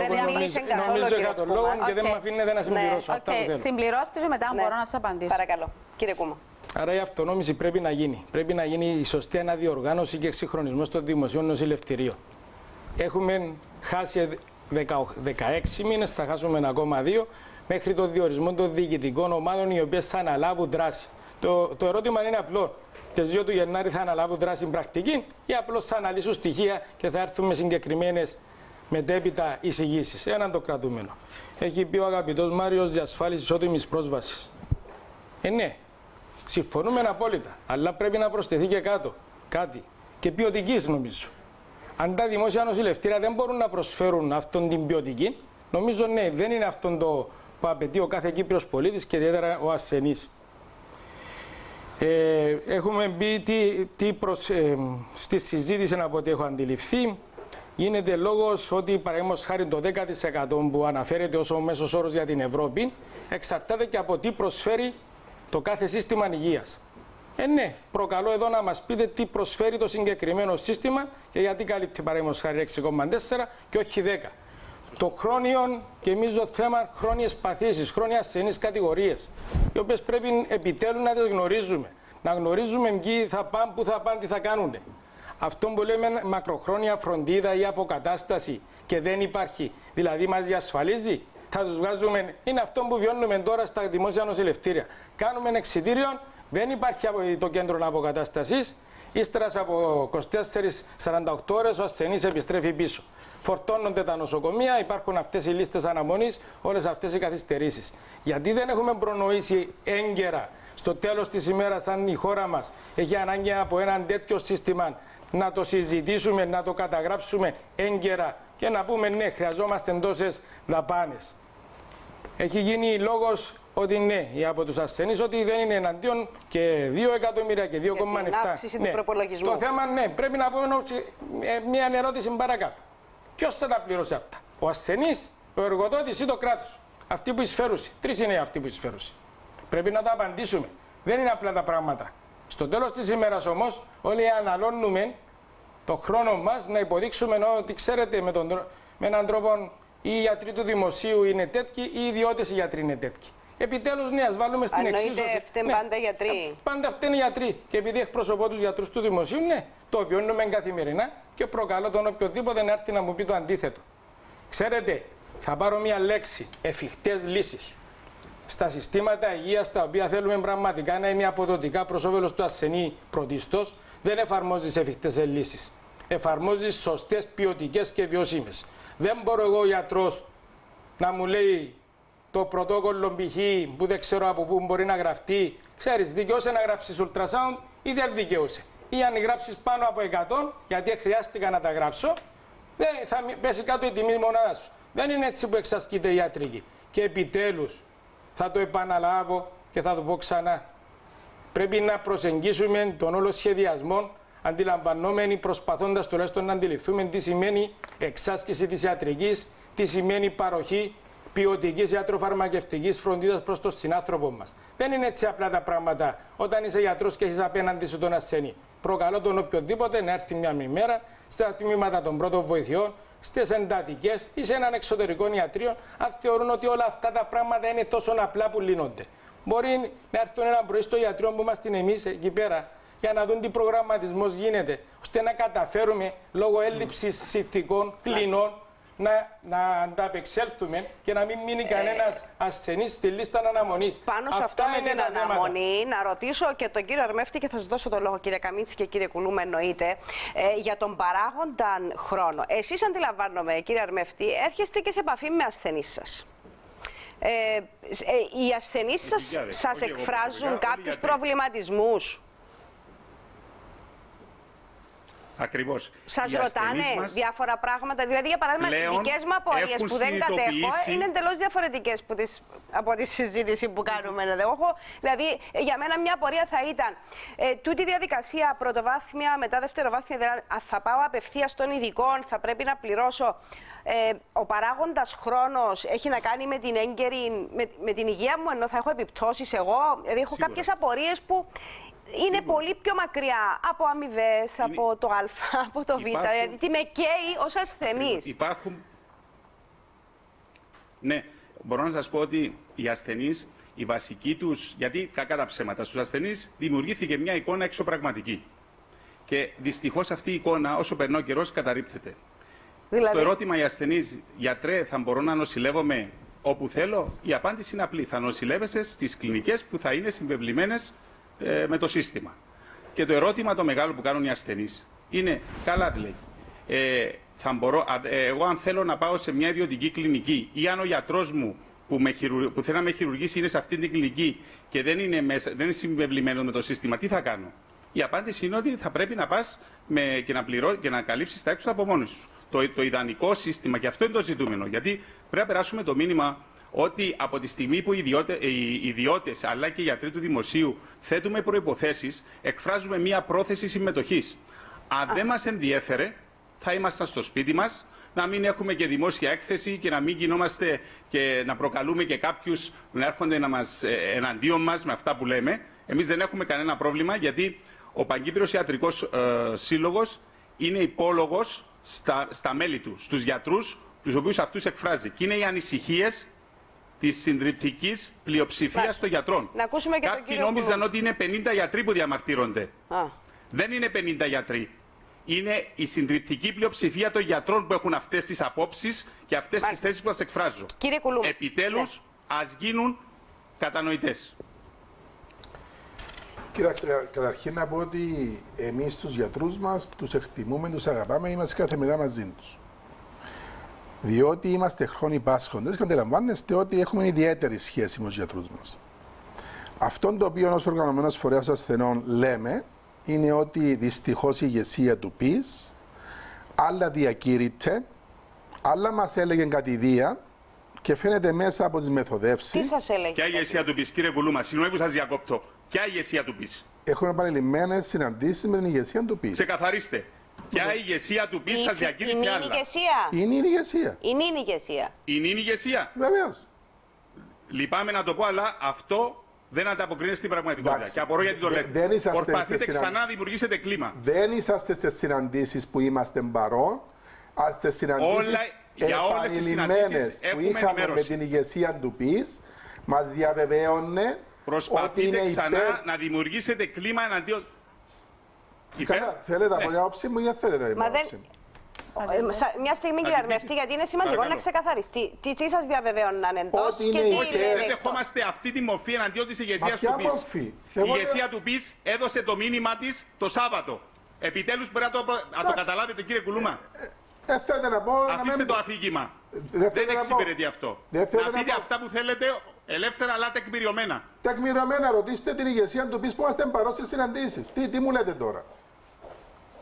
είχα τον λόγο και δεν με αφήνετε να συμπληρώσω αυτά που θέλω. Συμπληρώστε και μετά μπορώ να σας απαντήσω. Παρακαλώ. Κύριε Κούμα. Άρα η αυτονόμηση πρέπει να γίνει. Πρέπει να γίνει η σωστή αναδιοργάνωση και εξυγχρονισμός των δημοσίων νοσηλευτηρίων. Έχουμε χάσει δεκαέξι μήνες, θα χάσουμε ακόμα δύο μέχρι το διορισμό των διοικητικών ομάδων οι οποίες θα αναλάβουν δράση. Το, το ερώτημα είναι απλό. Τις δύο του Γενάρη θα αναλάβουν δράση πρακτική ή απλώς θα αναλύσουν στοιχεία και θα έρθουν με συγκεκριμένες μετέπειτα εισηγήσεις. Έναν το κρατούμενο. Έχει πει ο αγαπητός Μάριος διασφάλιση ισότιμης πρόσβασης. Ε, ναι, συμφωνούμε απόλυτα. Αλλά πρέπει να προσθεθεί και κάτω κάτι. Και ποιοτικής νομίζω. Αν τα δημόσια νοσηλευτήρια δεν μπορούν να προσφέρουν αυτόν την ποιοτική, νομίζω ναι, δεν είναι αυτόν το που απαιτεί ο κάθε Κύπριος πολίτης και ιδιαίτερα ο ασθενής. Ε, έχουμε μπει τι, τι προς, ε, στη συζήτηση από ό,τι έχω αντιληφθεί. Γίνεται λόγος ότι παραδείγματος χάρη το δέκα τοις εκατό που αναφέρεται ως ο μέσος όρος για την Ευρώπη εξαρτάται και από τι προσφέρει το κάθε σύστημα υγείας. Ε, ναι, προκαλώ εδώ να μας πείτε τι προσφέρει το συγκεκριμένο σύστημα και γιατί καλύπτει παραδείγματος χάρη έξι κόμμα τέσσερα και όχι δέκα. Το χρόνιο και εμείς το θέμα χρόνιες παθήσεις, χρόνια ασθενείς κατηγορίες, οι οποίες πρέπει επιτέλους να τις γνωρίζουμε. Να γνωρίζουμε ποιοι θα πάνε, πού θα πάνε, τι θα κάνουν. Αυτό που λέμε μακροχρόνια φροντίδα ή αποκατάσταση και δεν υπάρχει, δηλαδή μας διασφαλίζει, θα τους βγάζουμε, είναι αυτό που βιώνουμε τώρα στα δημόσια νοσηλευτήρια. Κάνουμε εξιτήριο, δεν υπάρχει το κέντρο αποκατάστασης, ύστερα από είκοσι τέσσερις με σαράντα οκτώ ώρες ο ασθενής επιστρέφει πίσω. Φορτώνονται τα νοσοκομεία, υπάρχουν αυτές οι λίστες αναμονής, όλες αυτές οι καθυστερήσεις. Γιατί δεν έχουμε προνοήσει έγκαιρα στο τέλος της ημέρας, αν η χώρα μας έχει ανάγκη από έναν τέτοιο σύστημα, να το συζητήσουμε, να το καταγράψουμε έγκαιρα και να πούμε ναι, χρειαζόμαστε τόσες δαπάνες. Έχει γίνει λόγος ότι ναι, από τους ασθενείς ότι δεν είναι εναντίον και δύο εκατομμύρια και δύο κόμμα επτά. Ναι. Το θέμα ναι, πρέπει να πούμε μια ερώτηση παρακάτω. Ποιος θα τα πληρώσει αυτά, ο ασθενής, ο εργοδότης ή το κράτος? Αυτοί που εισφέρουσαν. Τρεις είναι αυτοί που εισφέρουσαν. Πρέπει να τα απαντήσουμε. Δεν είναι απλά τα πράγματα. Στο τέλος της ημέρας όμως, όλοι αναλώνουμε το χρόνο μας να υποδείξουμε ότι ξέρετε με, τον, με έναν τρόπο οι γιατροί του δημοσίου είναι τέτοιοι ή οι ιδιώτες οι γιατροί είναι τέτοιοι. Επιτέλους, ναι, ας βάλουμε στην εξίσωση. Φταίνε ναι, πάντα γιατροί. Πάντα φταίνε οι γιατροί. Και επειδή εκπροσωπώ τους γιατρούς του δημοσίου, ναι, το βιώνουμε καθημερινά και προκαλώ τον οποιοδήποτε να έρθει να μου πει το αντίθετο. Ξέρετε, θα πάρω μια λέξη, εφικτές λύσεις. Στα συστήματα υγείας, τα οποία θέλουμε πραγματικά να είναι αποδοτικά προς όφελος του ασθενή πρωτίστως, δεν εφαρμόζεις εφικτές λύσεις. Εφαρμόζεις σωστές, ποιοτικές και βιώσιμες. Δεν μπορώ εγώ ο γιατρός να μου λέει το πρωτόκολλο π.χ. που δεν ξέρω από πού μπορεί να γραφτεί. Ξέρεις, δικαιούσε να γράψεις ultrasound ή δεν δικαιούσε. ή αν γράψεις πάνω από εκατό, γιατί χρειάστηκα να τα γράψω, δεν θα πέσει κάτω η τιμή μονάδας σου. Δεν είναι έτσι που εξασκείται η ιατρική. Και επιτέλους, θα το επαναλάβω και θα το πω ξανά. Πρέπει να προσεγγίσουμε τον όλο σχεδιασμό, αντιλαμβανόμενοι, προσπαθώντας τουλάχιστον να αντιληφθούμε τι σημαίνει εξάσκηση της ιατρικής, τι σημαίνει παροχή ποιοτικής ιατροφαρμακευτικής φροντίδας προς τον συνάνθρωπο μας. Δεν είναι έτσι απλά τα πράγματα όταν είσαι γιατρός και έχεις απέναντι σου τον ασθενή. Προκαλώ τον οποιοδήποτε να έρθει μια μέρα στα τμήματα των πρώτων βοηθειών, στις εντατικές ή σε έναν εξωτερικό ιατρείο, αν θεωρούν ότι όλα αυτά τα πράγματα είναι τόσο απλά που λύνονται. Μπορεί να έρθουν ένα πρωί στο ιατρείο που είμαστε εμείς εκεί πέρα για να δουν τι προγραμματισμός γίνεται, ώστε να καταφέρουμε λόγω έλλειψης συνθηκών, κλινών, να, να ανταπεξέλθουμε και να μην μείνει κανένας ασθενής στη λίστα αναμονής. Πάνω σε αυτό με την αναμονή, να ρωτήσω και τον κύριο Αρμεύτη και θα σας δώσω το λόγο, κύριε Καμίτση και κύριε Κουλούμα, εννοείται, ε, για τον παράγοντα χρόνο. Εσείς, αντιλαμβάνομαι, κύριε Αρμεύτη, έρχεστε και σε επαφή με ασθενείς σας. Ε, ε, οι ασθενείς σας, σας εκφράζουν κάποιους προβληματισμούς. Ακριβώς. Σας ρωτάνε μας διάφορα πράγματα. Δηλαδή, για παράδειγμα, οι δικές μου απορίες που δεν κατέχω είναι εντελώς διαφορετικές που τις, από τη συζήτηση που κάνουμε. Έχω, δηλαδή, για μένα μια απορία θα ήταν ε, τούτη διαδικασία πρωτοβάθμια, μετά δευτεροβάθμια, δηλαδή, θα πάω απευθείας στον ειδικό, θα πρέπει να πληρώσω. Ε, ο παράγοντας χρόνος έχει να κάνει με την έγκαιρη, με, με την υγεία μου, ενώ θα έχω επιπτώσεις εγώ. Δηλαδή, έχω Σίγουρα. κάποιες απορίες που είναι Σίγουρα. πολύ πιο μακριά από αμοιβές, είναι... από το Α, από το Β. Υπάρχουν... Δηλαδή, τι με καίει ως ασθενής. Υπάρχουν. Ναι, μπορώ να σας πω ότι οι ασθενείς, η βασική τους, γιατί κακά τα ψέματα, στους ασθενείς δημιουργήθηκε μια εικόνα εξωπραγματική. Και δυστυχώς αυτή η εικόνα, όσο περνά ο καιρός, καταρρίπτεται. Δηλαδή... Στο ερώτημα, οι ασθενείς, γιατρέ, θα μπορώ να νοσηλεύομαι όπου θέλω, η απάντηση είναι απλή. Θα νοσηλεύεσαι στις κλινικές που θα είναι συμβεβλημένες ε, με το σύστημα. Και το ερώτημα το μεγάλο που κάνουν οι ασθενείς είναι, καλά, λέει, ε, θα μπορώ, ε, εγώ αν θέλω να πάω σε μια ιδιωτική κλινική ή αν ο γιατρός μου που, με χειρου, που θέλει να με χειρουργήσει είναι σε αυτή την κλινική και δεν είναι, μέσα, δεν είναι συμβεβλημένο με το σύστημα, τι θα κάνω? Η απάντηση είναι ότι θα πρέπει να πας με, και, να πληρώ, και να καλύψεις τα έξοδα από μόνος σου. Το, το ιδανικό σύστημα, και αυτό είναι το ζητούμενο. Γιατί πρέπει να περάσουμε το μήνυμα ότι από τη στιγμή που οι, ιδιώτε, οι ιδιώτες αλλά και οι γιατροί του δημοσίου θέτουμε προϋποθέσεις, εκφράζουμε μία πρόθεση συμμετοχής. Αν δεν μας ενδιέφερε, θα ήμασταν στο σπίτι μας, να μην έχουμε και δημόσια έκθεση και να μην γινόμαστε και να προκαλούμε και κάποιους να έρχονται να μας, εναντίον μας με αυτά που λέμε. Εμείς δεν έχουμε κανένα πρόβλημα, γιατί ο Παγκύπριος Ιατρικός ε, Σύλλογος είναι υπόλογος Στα, στα μέλη του, στους γιατρούς, τους οποίους αυτούς εκφράζει. Και είναι οι ανησυχίες της συντριπτικής πλειοψηφίας των γιατρών. Να ακούσουμε και Κάποιοι νόμιζαν Κουλού. ότι είναι πενήντα γιατροί που διαμαρτύρονται. Α. Δεν είναι πενήντα γιατροί. Είναι η συντριπτική πλειοψηφία των γιατρών που έχουν αυτές τις απόψεις και αυτές τις θέσεις που σας εκφράζω. Κύριε Κουλού. Επιτέλους, ναι. ας γίνουν κατανοητές. Κοιτάξτε, καταρχήν να πω ότι εμείς τους γιατρούς μας τους εκτιμούμε, τους αγαπάμε, είμαστε καθημερινά μαζί τους. Διότι είμαστε χρόνοι πάσχοντες και αντιλαμβάνεστε ότι έχουμε ιδιαίτερη σχέση με τους γιατρούς μας. Αυτό το οποίο ως οργανωμένος φορέας ασθενών λέμε είναι ότι δυστυχώς η ηγεσία του ΠΙΣ άλλα διακήρυτε, άλλα μας έλεγε κατηδία και φαίνεται μέσα από τις μεθοδεύσεις. Τι σας έλεγε? Ποια ηγεσία του ΠΙΣ, κύριε Κουλούμα, συγγνώμη που σας διακόπτω. Ποια ηγεσία του ΠΙΣ? Έχουμε επανειλημμένες συναντήσεις με την ηγεσία του ΠΙΣ. Ξεκαθαρίστε. Ποια ηγεσία του ΠΙΣ σας διακήρυτε κι άλλα? Είναι η ηγεσία. Είναι η ηγεσία. Είναι η ηγεσία. Βεβαίως. Λυπάμαι να το πω, αλλά αυτό δεν ανταποκρίνεται στην πραγματικότητα. Εντάξει. Και απορώ γιατί το λέτε. Προσπαθείτε ξανά να δημιουργήσετε κλίμα. Δεν είσαστε σε συναντήσεις που είμαστε παρόν. Είστε συναντήσεις Όλα, για όλες τις συναντήσεις που είχαμε ενημέρωση. Με την ηγεσία του ΠΙΣ. Μας διαβεβαίωνε. Προσπαθείτε ξανά υπέρ... να δημιουργήσετε κλίμα εναντίον. Καλά, θέλετε από την άποψη μου ή δεν θέλετε από την άποψη μου? Μια στιγμή, κύριε Αρμευτή, γιατί είναι σημαντικό να ξεκαθαριστεί. Τι, τι σας διαβεβαίωναν εντός και τι είναι. Δεν δεχόμαστε αυτή τη μορφή εναντίον της ηγεσίας του ΠΙΣ. Η ηγεσία του ΠΙΣ έδωσε το μήνυμα της το Σάββατο. Επιτέλους πρέπει να το, να το καταλάβετε, κύριε Κουλούμα. Ε, ε, να πω, Αφήστε να το αφήγημα. Δεν, δεν εξυπηρετεί αυτό. Δεν να πείτε να αυτά που θέλετε ελεύθερα, αλλά τεκμηριωμένα. Τεκμηριωμένα, ρωτήστε την ηγεσία του ΠΙΣ που είμαστε παρόν στις συναντήσεις. Τι, τι μου λέτε τώρα?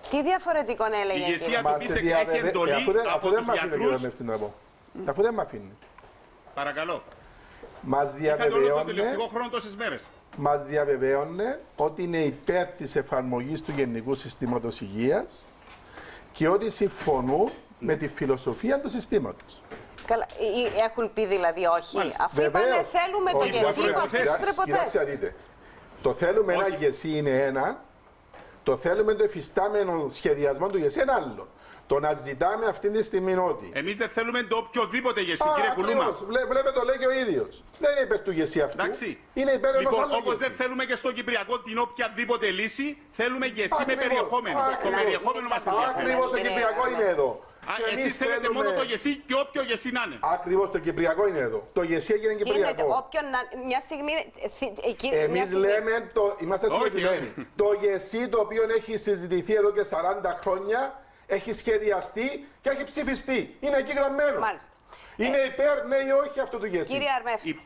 Τι διαφορετικό έλεγε η ηγεσία του ΠΙΣΕΚ έχει εντολή από τους γιατρούς. Αφού δεν με αφήνει. Παρακαλώ. Μας διαβεβαίωνε, μέρες. μας διαβεβαίωνε ότι είναι υπέρ της εφαρμογής του Γενικού Συστήματος Υγείας και ότι συμφωνούν με τη φιλοσοφία του συστήματος. Καλά, έχουν πει δηλαδή όχι. Μάλιστα. Αφού είπανε θέλουμε το ΓΕΣΥ με αυτές τις προϋποθέσεις. Κοιτάξτε, δείτε. Το θέλουμε όχι. Ένα ΓΕΣΥ είναι ένα, το θέλουμε το εφιστάμενο σχεδιασμό του ΓΕΣΥ ένα άλλο. Το να ζητάμε αυτή τη στιγμή ότι. Εμείς δεν θέλουμε το οποιοδήποτε ΓΕΣΥ, κύριε Κουλούμα. Βλέ, βλέπετε το λέει και ο ίδιος. Δεν είναι υπέρ του ΓΕΣΥ αυτού. Εντάξει. Είναι υπέρ ενός λοιπόν, άλλου. Όπως δεν θέλουμε και στο Κυπριακό την οποιαδήποτε λύση, θέλουμε ΓΕΣΥ με περιεχόμενο. Το περιεχόμενο μας ενδιαφέρει. Ακριβώς το Κυπριακό είναι εδώ. Εσείς θέλετε θέλουμε... μόνο το ΓΕΣΥ και όποιο ΓΕΣΥ να είναι. Ακριβώς το Κυπριακό είναι εδώ. Το ΓΕΣΥ έγινε Κυπριακό. Όποιον μια στιγμή. Εμείς λέμε, το... είμαστε συγκεκριμένοι. Το ΓΕΣΥ το οποίο έχει συζητηθεί εδώ και σαράντα χρόνια. Έχει σχεδιαστεί και έχει ψηφιστεί. Είναι εκεί γραμμένο. Μάλιστα. Είναι ε... υπέρ, ναι ή όχι αυτό το ΓΕΣΥ. Κύριε Αρμεύτη, Η...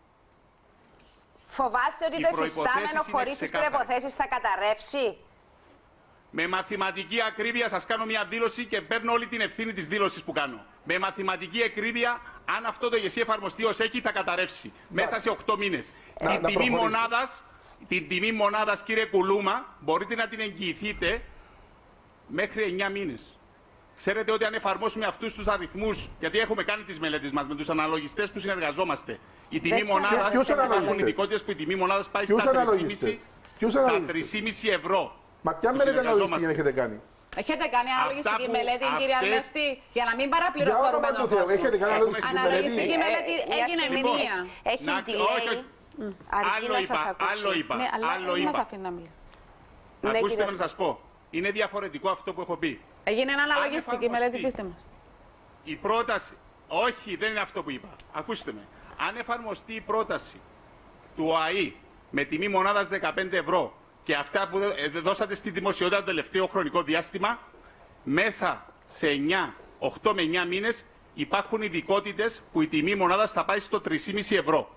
φοβάστε ότι Οι το εφιστάμενο χωρίς τις προϋποθέσεις θα καταρρεύσει. Με μαθηματική ακρίβεια σας κάνω μια δήλωση και παίρνω όλη την ευθύνη της δήλωσης που κάνω. Με μαθηματική ακρίβεια, αν αυτό το ΓΕΣΥ εφαρμοστεί ως έχει, θα καταρρεύσει. Να. Μέσα σε οκτώ μήνες. Να, την, να τιμή μονάδας, την τιμή μονάδας, κύριε Κουλούμα, μπορείτε να την εγγυηθείτε μέχρι εννιά μήνες. Ξέρετε ότι αν εφαρμόσουμε αυτούς τους αριθμούς, γιατί έχουμε κάνει τις μελέτες μας με τους αναλογιστές που συνεργαζόμαστε, η τιμή μονάδας, υπάρχουν ειδικότητες που η τιμή μονάδας πάει στα τρία κόμμα πέντε ευρώ. Μα ποια μελέτη αναλογιστική έχετε κάνει? Έχετε κάνει αναλογιστική μελέτη, κύριε Αρμεύτη, για να μην παραπληροφορούμε τον κόσμο. Έχετε κάνει αναλογιστική μελέτη, έγινε μία. Έχει delay. Άλλο είπα, άλλο είπα, άλλο είπα. Ακούστε με να σας πω. Είναι διαφορετικό αυτό που έχω πει. Έγινε ένα αναλογιστική μελέτη, πείστε μας. Η πρόταση, όχι, δεν είναι αυτό που είπα. Ακούστε με. Αν εφαρμοστεί η πρόταση του ΟΑΗ με τιμή μονάδας δεκαπέντε ευρώ και αυτά που δώσατε στη δημοσιότητα το τελευταίο χρονικό διάστημα, μέσα σε εννιά, οκτώ με εννιά μήνες υπάρχουν ειδικότητες που η τιμή μονάδας θα πάει στο τρία κόμμα πέντε ευρώ.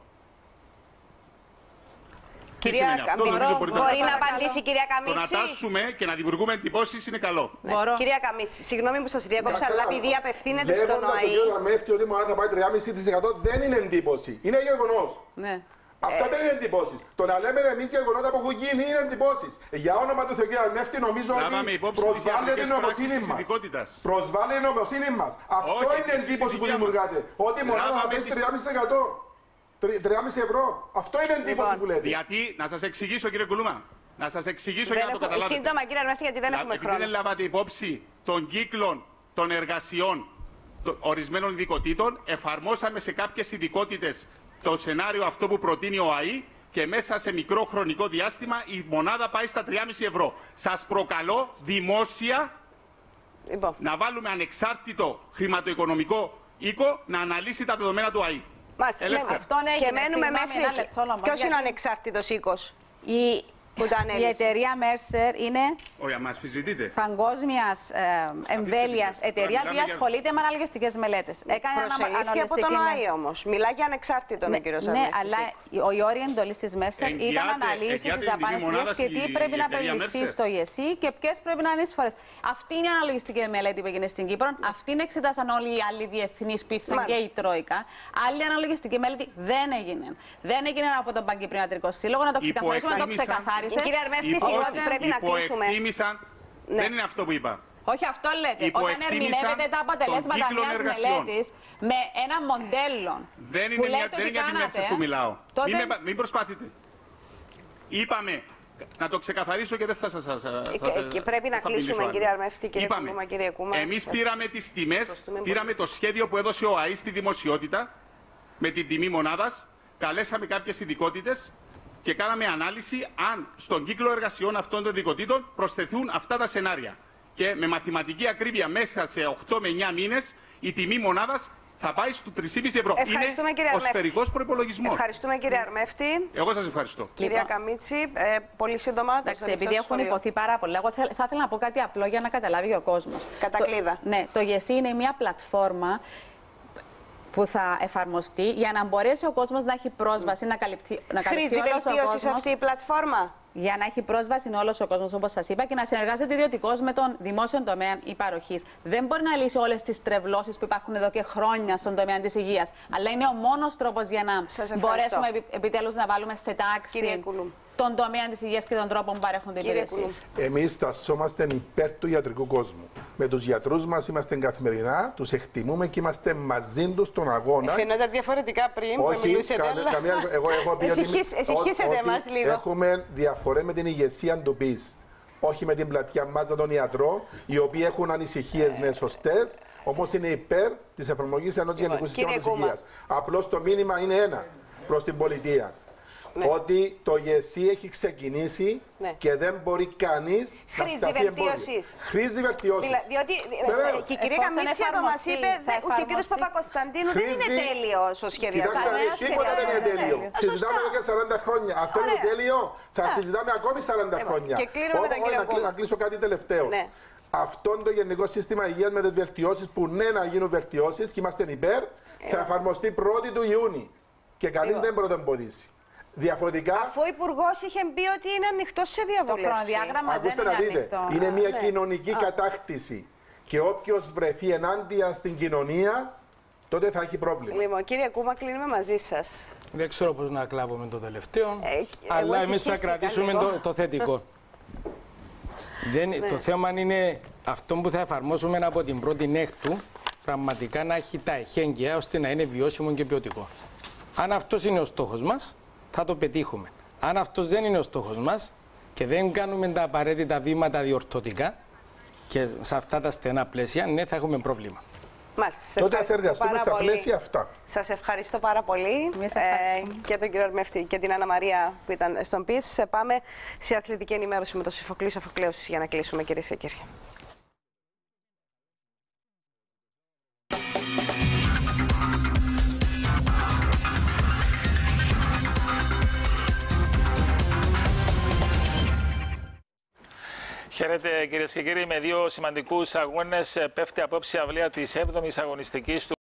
Κυρία Καμίτση, μπορεί να απαντήσει η κυρία Καμίτση. Το να τάσουμε και να δημιουργούμε εντυπώσεις είναι καλό. Ναι. Κυρία Καμίτση, συγγνώμη που σας διέκοψα, αλλά επειδή απευθύνεται στον ΟΑΗ. Λέγοντας ο κύριος Αρμεύτη ότι η μονάδα θα πάει τρία κόμμα πέντε τοις εκατό δεν είναι εντύπωση. Είναι γεγονός. Ναι. Αυτά ε... δεν είναι εντυπώσεις. Το να λέμε εμείς γεγονότα που έχουν γίνει είναι εντυπώσεις. Για όνομα του Θεού, κύριε Αρμεύτη, νομίζω ότι προσβάλλει την νομοσύνη μας. Προσβάλλει την νομοσύνη μας. Αυτό είναι εντύπωση που δημιουργάτε. Ότι η μονάδα θα πέσει τρία κόμμα πέντε τοις εκατό. τρία κόμμα πέντε ευρώ. Αυτό είναι εντύπωση λοιπόν, που λέτε. Γιατί, να σας εξηγήσω κύριε Κουλούμα, να σας εξηγήσω για να το καταλάβετε. Σύντομα κύριε Αρμεύτη, γιατί δεν έχουμε χρόνο. Επειδή δεν λάβατε υπόψη των κύκλων των εργασιών των ορισμένων ειδικοτήτων, εφαρμόσαμε σε κάποιες ειδικότητες το σενάριο αυτό που προτείνει ο ΟΑΗ και μέσα σε μικρό χρονικό διάστημα η μονάδα πάει στα τρία κόμμα πέντε ευρώ. Σας προκαλώ δημόσια λοιπόν. να βάλουμε ανεξάρτητο χρηματοοικονομικό οίκο να αναλύσει τα δεδομένα του ΟΑΗ. Μάλιστα. Και μένουμε μέχρι. Ποιος είναι ο ανεξάρτητος οίκος? Η... Η εταιρεία Mercer είναι παγκόσμια εμβέλεια εταιρεία που ασχολείται με αναλογιστικές μελέτες. Έκανε αναλογιστική από τον ΟΑΗ όμως. Μιλάει για ανεξάρτητο ο κύριος Αρμεύτης. Ναι, αλλά η όρια εντολής της Mercer ήταν να αναλύσει τις δαπάνες και τι πρέπει να περιληφθεί στο ΓΕΣΥ και ποιες πρέπει να είναι εισφορές. Αυτή είναι η αναλογιστική μελέτη που έγινε στην Κύπρο. Αυτήν εξετάσαν όλοι οι άλλοι διεθνείς που ήρθαν και η Τρόικα. Άλλη αναλογιστική μελέτη δεν έγινε. Δεν έγινε από τον Παγκύπριο Ιατρικό Σύλλογο. Να το ξεκαθαρίσουμε, να το ξεκαθαρίσουμε. Κύριε Αρμεύτη, συγγνώμη, πρέπει να κλείσουμε. Ναι. Δεν είναι αυτό που είπα. Όχι, αυτό λέτε. Όταν ερμηνεύετε τα αποτελέσματα μιας μελέτης με ένα μοντέλο. Δεν είναι, μια, δεν είναι για τη Mercer που μιλάω. Τότε... Μην, με, μην προσπαθείτε. Είπαμε, να το ξεκαθαρίσω και δεν θα σας... σας και, και πρέπει να κλείσουμε, κύριε Αρμεύτη, κύριε Κούμα, κύριε Κούμα. Εμείς πήραμε τις τιμές, πήραμε το σχέδιο που έδωσε ο ΟΑΗ στη δημοσιότητα με την τιμή μονάδας, καλέσαμε κάποιες ειδικότητες και κάναμε ανάλυση αν στον κύκλο εργασιών αυτών των ειδικοτήτων προσθεθούν αυτά τα σενάρια. Και με μαθηματική ακρίβεια μέσα σε οκτώ με εννιά μήνες η τιμή μονάδας θα πάει στο τρία κόμμα πέντε ευρώ. Είναι ο σφαιρικός προϋπολογισμός. Ευχαριστούμε κύριε Αρμεύτη. Εγώ σας ευχαριστώ. Κυρία λοιπόν. Καμίτση, ε, πολύ σύντομα. Εντάξει, επειδή έχουν υποθεί πάρα πολλά, εγώ θα, θα ήθελα να πω κάτι απλό για να καταλάβει ο κόσμος. Κατακλείδα. Το, ναι, το ΓΕΣΥ είναι μια πλατφόρμα που θα εφαρμοστεί για να μπορέσει ο κόσμος να έχει πρόσβαση, mm. να καλυφθεί, να καλυφθεί όλος ο κόσμος. Χρήζει βελτίωσης αυτή η πλατφόρμα. για να έχει πρόσβαση όλος ο κόσμος, όπως σας είπα, και να συνεργάζεται ιδιωτικός με τον δημόσιο τομέα ή παροχής. Δεν μπορεί να λύσει όλες τις τρευλώσεις που υπάρχουν εδώ και χρόνια στον τομέα της υγείας, αλλά είναι ο μόνος τρόπος για να μπορέσουμε επι, επιτέλους να βάλουμε σε τάξη τον τομέα της υγείας και τον τρόπο που παρέχονται οι υπηρεσίες. Εμείς τασσόμαστε υπέρ του ιατρικού κόσμου. Με τους γιατρούς μας είμαστε καθημερινά, τους εκτιμούμε και είμαστε μαζί τους στον αγώνα. Φαίνονταν διαφορετικά πριν Όχι, που μιλούσατε. Κα, καμία, εγώ έχω πει ότι, μας λίγο. Έχουμε διαφορές με την ηγεσία του ΠΙΣ. Όχι με την πλατιά μάζα των ιατρών, οι οποίοι έχουν ανησυχίες, ναι, σωστές, όμως είναι υπέρ της εφαρμογής ενός γενικού συστήματος υγείας. Απλώς το μήνυμα είναι ένα προς την πολιτεία. Ναι. Ότι το ΓΕΣΥ έχει ξεκινήσει, ναι, και δεν μπορεί κανείς να σταθεί εμπόδιο. Χρήζει βελτιώσεις. Δηλα, διότι Βεβαίως. Και η κυρία Καμίτσια εδώ μας είπε ότι ο κύριος Παπακοσταντίνου δεν είναι τέλειος ο σχεδιασμός. Κοιτάξτε, τίποτα δεν είναι τέλειο. Συζητάμε εδώ και σαράντα χρόνια. Αν θέλουμε τέλειο, θα συζητάμε ακόμη σαράντα χρόνια. Και κλείνω με τον κύριο Κούμα. Να κλείσω κάτι τελευταίο. Ναι. Αυτό το γενικό σύστημα υγείας με τις βελτιώσεις που ναι να γίνουν βελτιώσεις και είμαστε υπέρ, θα εφαρμοστεί πρώτη του Ιούνιου. Και κανείς δεν μπορεί να εμποδίσει. Διαφορετικά. Αφού ο Υπουργός είχε πει ότι είναι ανοιχτό σε διαβούλευση. Το χρονοδιάγραμμα δεν είναι ανοιχτό. Είναι μια ναι. κοινωνική Α. κατάκτηση. Και όποιος βρεθεί ενάντια στην κοινωνία, τότε θα έχει πρόβλημα. Λοιπόν, κύριε Κούμα, κλείνουμε μαζί σας. Δεν ξέρω πώς να κλάβουμε το τελευταίο, ε, αλλά εμείς θα κρατήσουμε το, το θετικό. δεν, ναι. Το θέμα είναι αυτό που θα εφαρμόσουμε από την πρώτη Νέχτου, πραγματικά να έχει τα εχέγγυα ώστε να είναι βιώσιμο και ποιοτικό. Αν αυτός είναι ο στόχος μας, θα το πετύχουμε. Αν αυτός δεν είναι ο στόχος μας και δεν κάνουμε τα απαραίτητα βήματα διορθωτικά και σε αυτά τα στενά πλαίσια, ναι, θα έχουμε πρόβλημα. Μάλιστα, τότε ας εργαστούμε στα πλαίσια αυτά. Σας ευχαριστώ πάρα πολύ ε, και τον κύριο Αρμεύτη και την Άννα Μαρία που ήταν στον ΠΙΣ. Πάμε σε αθλητική ενημέρωση με τον Σοφοκλή Σοφοκλέου για να κλείσουμε, κυρίες και κύριοι. Χαίρετε κυρίες και κύριοι, με δύο σημαντικούς αγώνες πέφτει απόψε η αυλαία της έβδομης αγωνιστικής του